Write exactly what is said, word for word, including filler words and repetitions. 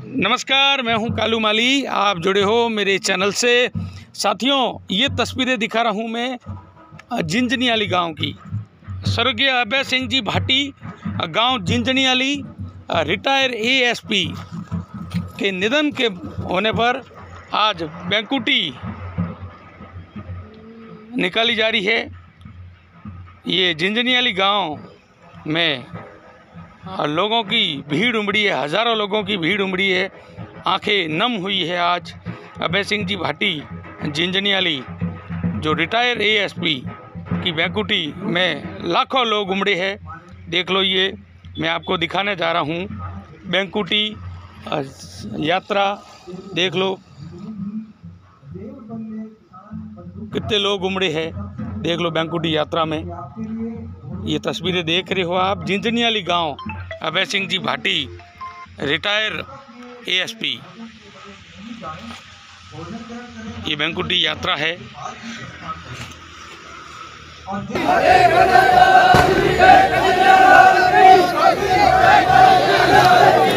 नमस्कार, मैं हूं कालू माली। आप जुड़े हो मेरे चैनल से। साथियों, ये तस्वीरें दिखा रहा हूं मैं जिंजनीआली गांव की। स्वर्गीय अभय सिंह जी भाटी, गांव जिंजनीआली, रिटायर एएसपी के निधन के होने पर आज बैंकुटी निकाली जा रही है। ये जिंजनीआली गांव में लोगों की भीड़ उमड़ी है, हज़ारों लोगों की भीड़ उमड़ी है। आंखें नम हुई है आज अभय सिंह जी भाटी जिंजनीआली, जो रिटायर एएसपी की बैंकुटी में लाखों लोग उमड़े हैं। देख लो, ये मैं आपको दिखाने जा रहा हूँ बैंकुटी यात्रा। देख लो कितने लोग उमड़े हैं। देख लो बैंकुटी यात्रा में ये तस्वीरें देख रहे हो आप। जिंजनीआली गांव, अभय सिंह जी भाटी, रिटायर एएसपी, ये बैंकुटी यात्रा है।